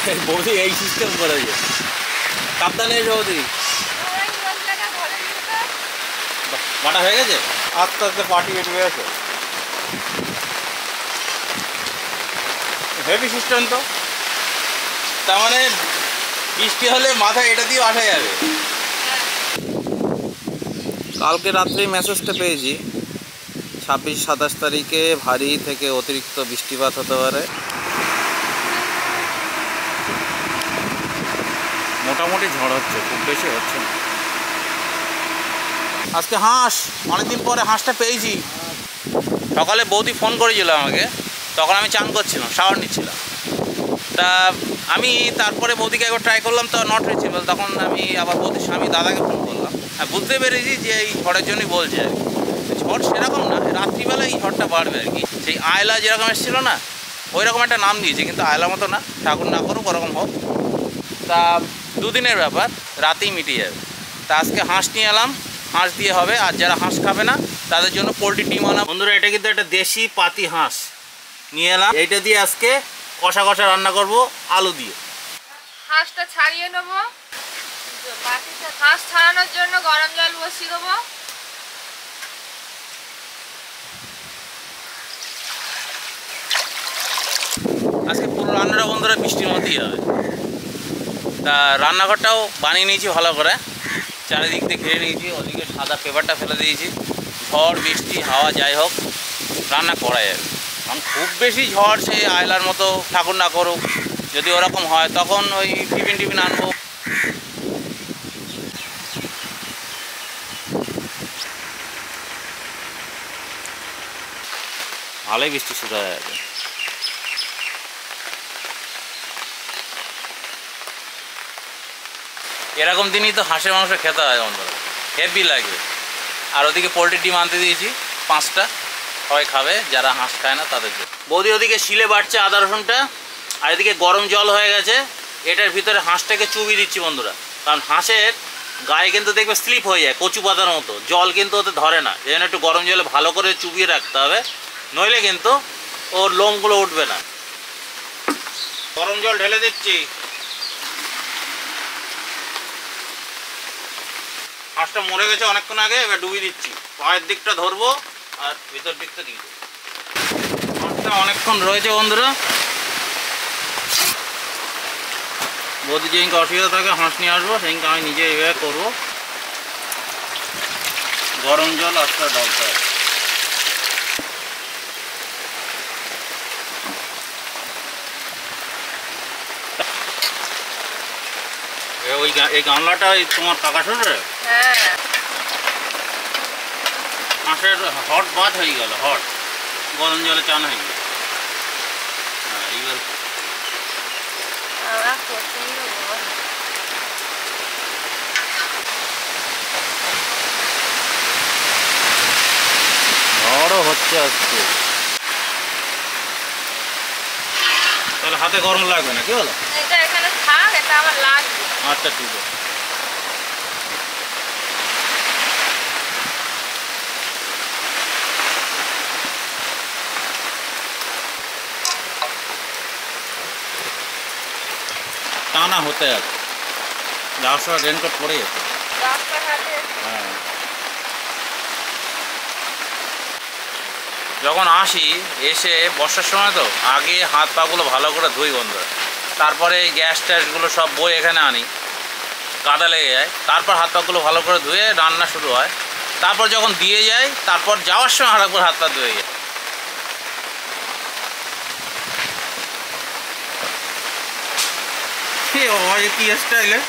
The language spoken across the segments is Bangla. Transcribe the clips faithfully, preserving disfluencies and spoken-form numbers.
বৌদি এই সিস্টেম করেছে। সাবধানে এসো বৌদি। বাটা হয়ে গেছে, আস্তে আস্তে পাটি বেটে গেছে। হেভি সিস্টেম তো। তার মানে বৃষ্টি হলে মাথায় এটা দিয়ে আসা যাবে। কালকে রাত্রেই মেসেজটা পেয়েছি ছাব্বিশ সাতাশ তারিখে ভারী থেকে অতিরিক্ত বৃষ্টিপাত হতে পারে। মোটামুটি ঝড় হচ্ছে, খুব বেশি হচ্ছে না। আজকে হাঁস, অনেকদিন পরে হাঁসটা পেয়েছি। সকালে বৌদি ফোন করেছিল আমাকে, তখন আমি চান করছিলাম, শাওয়ার নিচ্ছিলাম। তা আমি তারপরে বৌদিকে একবার ট্রাই করলাম, তো নট রিচেবল। তখন আমি আবার বৌদির স্বামী দাদাকে ফোন করলাম, আর বুঝতে পেরেছি যে এই ঝড়ের জন্যই বলছে আর কি। ঝড় সেরকম না, রাত্রিবেলা এই ঝড়টা বাড়বে আর কি। সেই আয়লা যেরকম এসেছিল না, ওই রকম একটা নাম দিয়েছে, কিন্তু আয়লা মতো না, ঠাকুর না করুক ওরকম হোক। তা দুদিনের ব্যাপার, রাতেই মিটিয়ে যাবে। তা আজকে হাঁস নিয়ে এলাম, হাঁস দিয়ে হবে। আর যারা হাঁস খাবে না তাদের জন্য পোলট্রি ডিম আনা। বন্ধুরা, এটা কিন্তু একটা দেশি পাতি হাঁস নিয়ে এলাম। এইটা দিয়ে আজকে কষা কষা রান্না করব আলু দিয়ে। হাঁসটা ছাড়িয়ে নেব, হাঁস ছাড়ানোর জন্য গরম জল বসিয়ে দেবো। আজকে পুরো রান্নাটা বন্ধুরা বৃষ্টির মধ্যেই হবে। তা রান্নাঘরটাও বানিয়ে নিয়েছি ভালো করে, চারিদিক দিয়ে ঘিরে নিয়েছি। ওদিকে সাদা পেপারটা ফেলে দিয়েছি। ঝড় বৃষ্টি হাওয়া যাই হোক, রান্না করা যাবে। কারণ খুব বেশি ঝড় সে আয়লার মতো ঠাকুর না করুক, যদি ওরকম হয় তখন ওই টিফিন টিফিন আনবো। ভালোই বৃষ্টি শুরু হয়ে গেছে। এরকম দিনই তো হাঁসের মাংস খেতে হয় বন্ধুরা, হেভি লাগে। আর ওদিকে পোলট্রির ডিম আনতে দিয়েছি পাঁচটা, সবাই খাবে যারা হাঁস খায় না তাদের জন্য। বৌদি ওদিকে শিলে বাটছে আদা রসুনটা, আর এদিকে গরম জল হয়ে গেছে। এটার ভিতরে হাঁসটাকে চুবিয়ে দিচ্ছি বন্ধুরা, কারণ হাঁসের গায়ে কিন্তু দেখবে স্লিপ হয়ে যায় কচু পাতার মতো, জল কিন্তু ওতে ধরে না। এই জন্য একটু গরম জলে ভালো করে চুবিয়ে রাখতে হবে, নইলে কিন্তু ওর লোমগুলো উঠবে না। গরম জল ঢেলে দিচ্ছি। হাঁসটা মরে গেছে অনেকক্ষণ আগে, এবার ডুবিয়ে দিচ্ছি। পায়ের দিকটা ধরবো আর ভিতর দিকটা দিয়ে দেবো। হাঁসটা অনেকক্ষণ রয়েছে বন্ধুরা। বৌদি যেদিনকে অসুবিধা থাকে হাঁস নিয়ে আসবো, সেদিনকে আমি নিজে এভাবে করবো। গরম জল আস্তে ঢালতে হবে। ওই এই গামলাটা ওই তোমার কাকা শ্বশুরের? হ্যাঁ। হাঁসের হট বাদ হয়ে গেল, হট গরম জলে চান হয়ে গেল। ঝড়ও হচ্ছে আজকে, তাহলে হাতে গরম লাগবে না, কি বলো? এটা এখানে থাক, এটা আমার লাগবে। আচ্ছা ঠিক আছে। টানা হতে আছে, যাওয়ার সময় রেনকোট পরে যেতে। হ্যাঁ, যখন আসি এসে বর্ষার সময় তো আগে হাত পাগুলো ভালো করে ধুই বন্ধুরা, তারপরে এই গ্যাস ট্যাসগুলো সব বই এখানে আনি, কাদা লেগে যায়। তারপর হাত পাগুলো ভালো করে ধুয়ে রান্না শুরু হয়। তারপর যখন দিয়ে যাই, তারপর যাওয়ার সময় আরেকবার হাত পা ধুয়ে যায়। কি স্টাইলে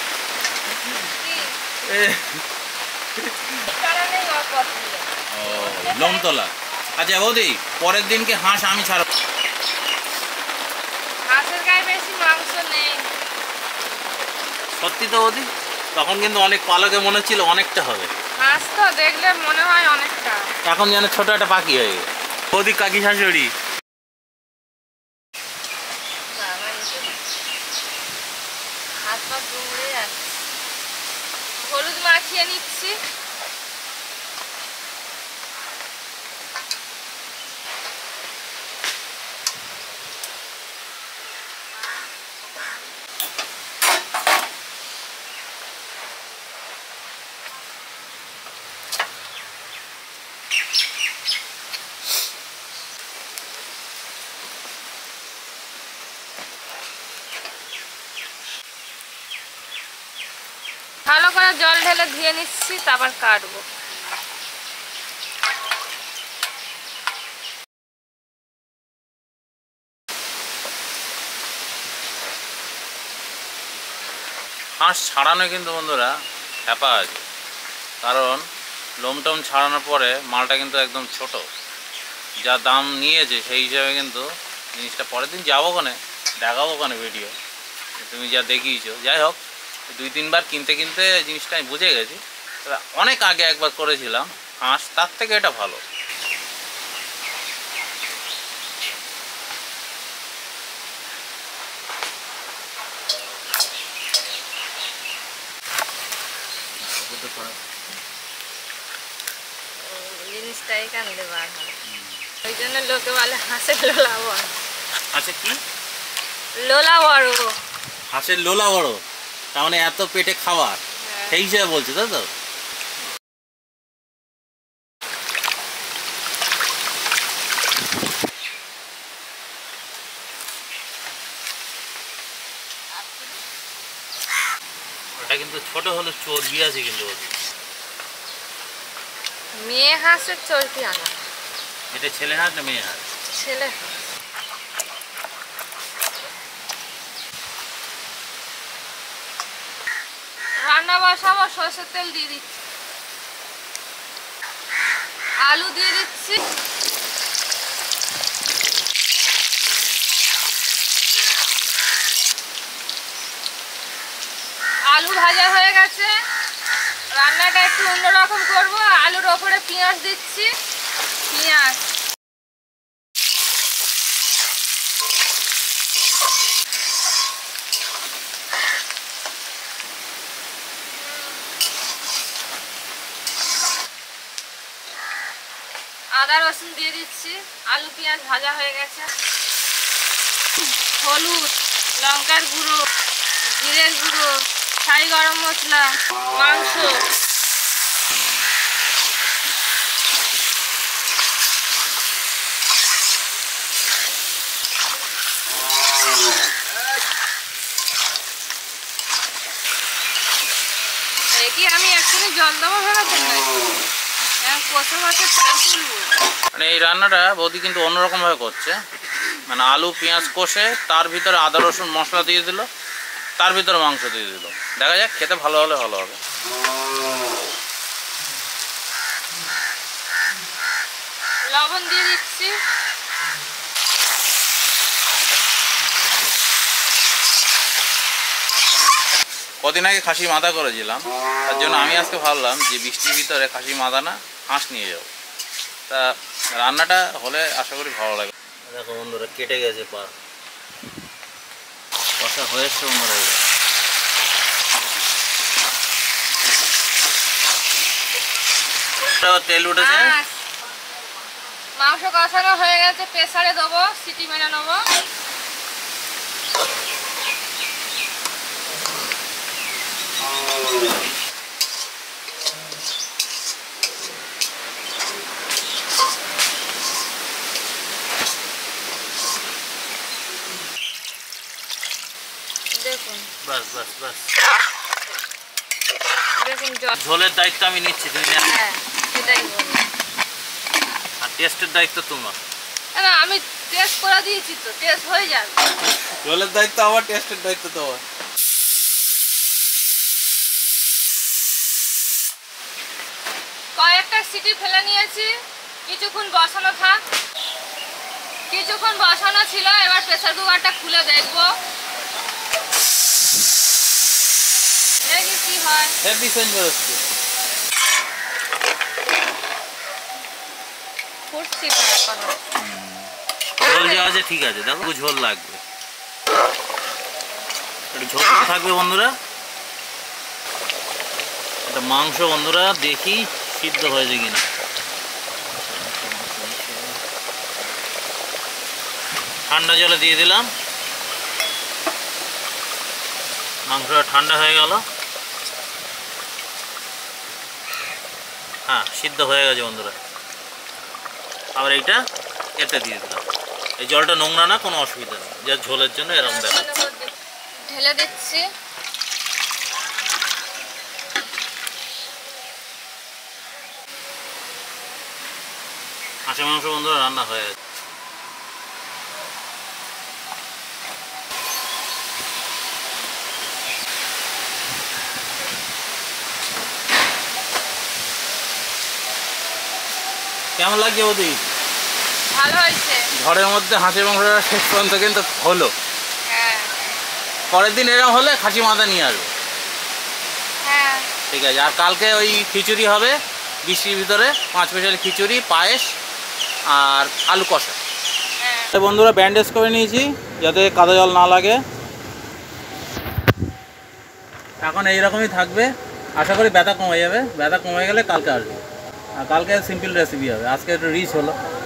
লোম তোলা। আচ্ছা বৌদি, পরের দিনকে হাঁস আমি ছাড়ব। হাঁসের গায়ে বেশি মাংস নেই। সত্যি তো বৌদি, তখন কিন্তু অনেক পালকে মনে হচ্ছিল অনেকটা হবে। হাঁস তো দেখলে মনে হয় অনেকটা, এখন যেন ছোট একটা পাখি হয়ে গেছে। বৌদি কাকি শাশুড়ি হাত পা দুমড়ে যাচ্ছে। হলুদ মাখিয়ে নিচ্ছি। ভালো করে জল ঢেলে ধুয়ে নিচ্ছি, তারপর কাটবো। হাঁস ছাড়ানো কিন্তু বন্ধুরা হ্যাপা আছে, কারণ লোমটম ছাড়ানোর পরে মালটা কিন্তু একদম ছোট। যা দাম নিয়েছে সেই হিসাবে কিন্তু জিনিসটা পরের দিন যাবো ওখানে দেখাবো ওখানে ভিডিও, তুমি যা দেখিয়েছো। যাই হোক, দুই তিনবার কিনতে কিনতে জিনিসটা আমি বুঝে গেছি। অনেক আগে একবার করেছিলাম হাঁস, তার থেকে এটা ভালো। জিনিসটা এখান দিয়ে বার হয়, ওই জন্য লোকে বলে হাঁসের লোলা বড়। আচ্ছা, কি লোলা বড়? হাঁসের লোলা বড়, তার মানে এত পেটে খাবার, সেই হিসাবে বলছে, তাই তো? ওটা কিন্তু ছোট হলে চর্বি আছে কিন্তু। মেয়ে হাঁসের চর্বি আনা। এটা ছেলে হাঁস না মেয়ে হাঁস? ছেলে হাঁস। রান্না বসাবো, সরষের তেল দিয়ে দিচ্ছি, আলু দিয়ে দিচ্ছি, আলু ভাজা হয়ে গেছে। রান্নাটা একটু অন্যরকম করবো, আলুর ওপরে পেঁয়াজ দিচ্ছি, পেঁয়াজ আদা রসুন দিয়ে দিচ্ছি। আলু পেঁয়াজ ভাজা হয়ে গেছে। হলুদ, লঙ্কার গুঁড়ো, জিরের গুঁড়ো, ছাই গরম মশলা, মাংস, কি আমি একটুখানি জল দেবো ভেবেছেন নাকি? কষা মাছের চাল তুলবো। মানে এই রান্নাটা বৌদি কিন্তু অন্যরকমভাবে করছে। মানে আলু পেঁয়াজ কষে তার ভিতরে আদা রসুন মশলা দিয়ে দিল, তার ভিতরে মাংস দিয়ে দিল। দেখা যাক, খেতে ভালো হলে ভালো হবে। লবণ দিয়ে দিচ্ছি, কদিন আগে খাসি মাথা করেছিলাম, তার জন্য আমি আজকে ভাবলাম যে বৃষ্টির ভিতরে খাসি মাথা না হাঁস নিয়ে যাবো। তা রান্নাটা হলে আশা করি ভালো লাগে। দেখো বন্ধুরা, কেটে গেছে পা, কষা হয়েছে বন্ধুরা। তেল উঠেছে, মাংস কষানো হয়ে গেছে, প্রেসারে দেবো, সিটি মেরে নেবো। দেখুন, বাস বাস বাস, দেখুন ঝোলের দায়িত্ব আমি নিচ্ছি, তুমি হ্যাঁ সেটাই বলি, আর টেস্টের দায়িত্ব তোমার। না আমি টেস্ট করে দিয়েছি তো, টেস্ট হয়ে যাবে। ঝোলের দায়িত্ব আমার, টেস্টের দায়িত্ব তোমার। কয়েকটা সিটি ফেলে নিয়েছি, কিছুক্ষণ বসানো থাক। কিছুক্ষণ বসানো ছিল, এবার প্রেসার কুকারটা খুলে দেখবো দেখি কি হয়। হেভি সুন্দর হচ্ছে, ফুটছি। ঝোল যা আছে ঠিক আছে, দেখো ঝোল লাগবে, একটু ঝোল থাকবে বন্ধুরা। এটা মাংস বন্ধুরা, দেখি সিদ্ধ হয়েছে কিনা। ঠান্ডা জলে দিয়ে দিলাম, মাংসটা ঠান্ডা হয়ে গেল। হ্যাঁ, সিদ্ধ হয়ে গেছে বন্ধুরা। আবার এইটা এতে দিয়ে দিলাম। এই জলটা নোংরা না, কোনো অসুবিধা নেই, যা ঝোলের জন্য এরকম দেখা। ঢেলে দিচ্ছি, হাঁসের মাংস বন্ধুরা রান্না হয়ে গেছে। কেমন লাগছে বৌদি? ভালো হয়েছে। ঘরের মধ্যে হাঁসের মাংসটা শেষ পর্যন্ত কিন্তু হলো। হ্যাঁ পরের দিন এরকম হলে খাসি মাথা নিয়ে আসবো। হ্যাঁ ঠিক আছে। আর কালকে ওই খিচুড়ি হবে বৃষ্টির ভিতরে, পাঁচ স্পেশাল খিচুড়ি, পায়েস আর আলু কষা। হ্যাঁ বন্ধুরা ব্যান্ডেজ করে নিয়েছি যাতে কাদা জল না লাগে। এখন এইরকমই থাকবে, আশা করি ব্যথা কমে যাবে। ব্যথা কমে গেলে কালকে আসবে। আর কালকে সিম্পল রেসিপি হবে, আজকে একটু রিচ হলো।